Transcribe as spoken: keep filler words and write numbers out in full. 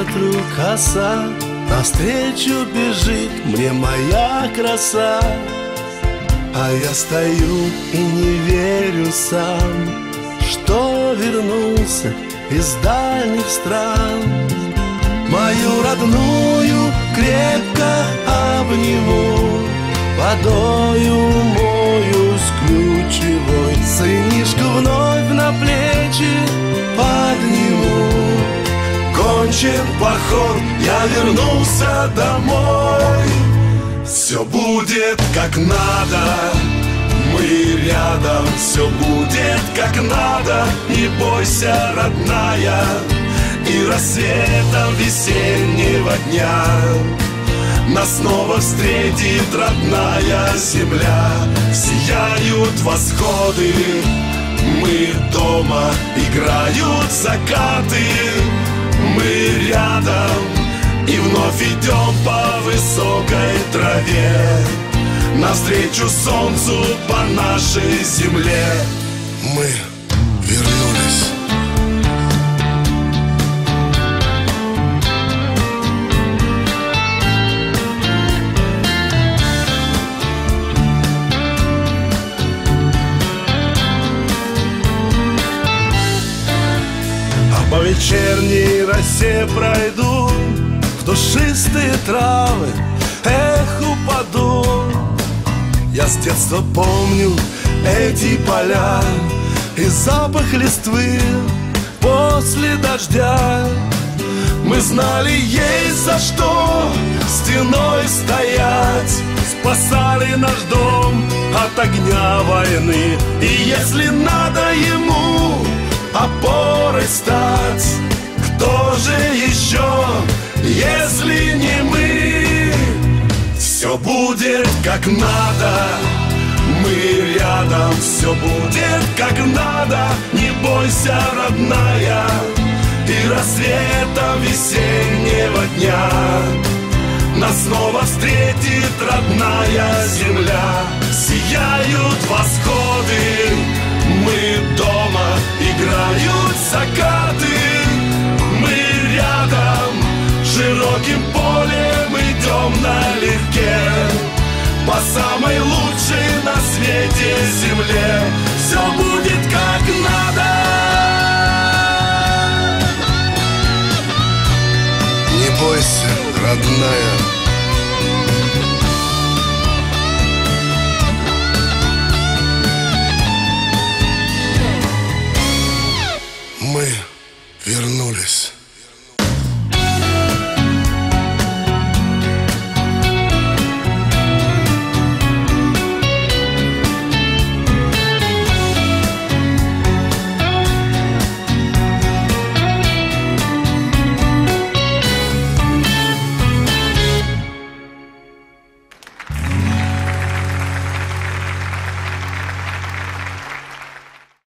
ветру коса, навстречу бежит мне моя краса. А я стою и не верю сам, что вернулся из дальних стран. Мою родную крепко обниму, водою моюсь ключевой, сынишку вновь на плечи подниму. Кончен поход, я вернулся домой. Все будет как надо, мы рядом. Все будет как надо, не бойся, родная. И рассветом весеннего дня нас снова встретит родная земля. Сияют восходы, мы дома, играют закаты. Мы рядом и вновь идем по высокой траве, навстречу солнцу по нашей земле. Мы вернулись. По вечерней росе пройду, в душистые травы эх упаду. Я с детства помню эти поля и запах листвы после дождя. Мы знали, есть за что стеной стоять, спасали наш дом от огня войны. И если надо ему опорой стать, кто же еще, если не мы? Все будет как надо, мы рядом. Все будет как надо, не бойся, родная. И рассветом весеннего дня нас снова встретит родная земля. Сияют восходы, мы дома, играют закаты. Мы рядом, широким полем идем налегке по самой лучшей на свете земле.